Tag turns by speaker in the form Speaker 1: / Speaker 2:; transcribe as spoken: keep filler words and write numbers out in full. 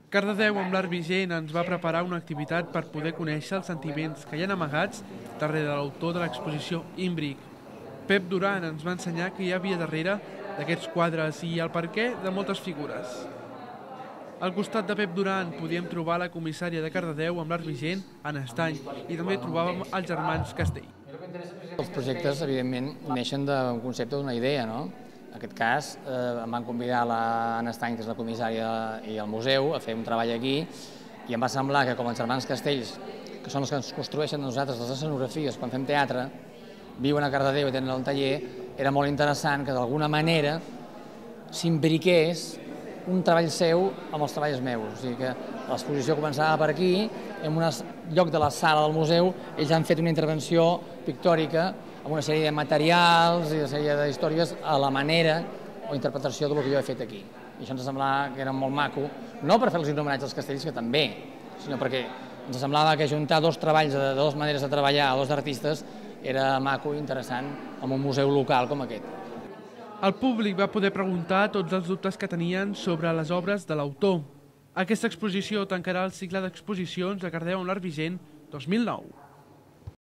Speaker 1: Cardedeu amb l'Art Vigent ens va preparar una activitat per poder conèixer els sentiments que hi ha amagats darrere de l'autor de l'exposició Imbric. Pep Duran ens va ensenyar què hi havia darrere d'aquests quadres i el perquè de moltes figures. Al costat de Pep Duran podíem trobar la comissària de Cardedeu amb l'Art Vigent, Anna Estany, i també trobàvem els germans Castell.
Speaker 2: Els projectes, evidentment, neixen d'un concepte, d'una idea, no? En aquest cas, eh, em van convidar l'Anna Estany, que és la comissària i el museu, a fer un treball aquí, i em va semblar que com els germans Castells, que són els que ens construeixen a nosaltres les escenografies quan fem teatre, viuen a Cardedeu i tenen un taller, era molt interessant que d'alguna manera s'imbriqués un treball seu amb els treballs meus. O sigui que l'exposició començava per aquí, en un lloc de la sala del museu, ells han fet una intervenció pictòrica amb una sèrie de materials i una sèrie d'històries a la manera o interpretació del que jo he fet aquí. I això ens semblava que era molt maco, no per fer els homenatges als castells, que també, sinó perquè ens semblava que juntar dos treballs, de dues maneres de treballar, a dos artistes, era maco i interessant en un museu local com aquest.
Speaker 1: El públic va poder preguntar tots els dubtes que tenien sobre les obres de l'autor. Aquesta exposició tancarà el cicle d'exposicions a Cardedeu amb l'Art Vigent dos mil nou.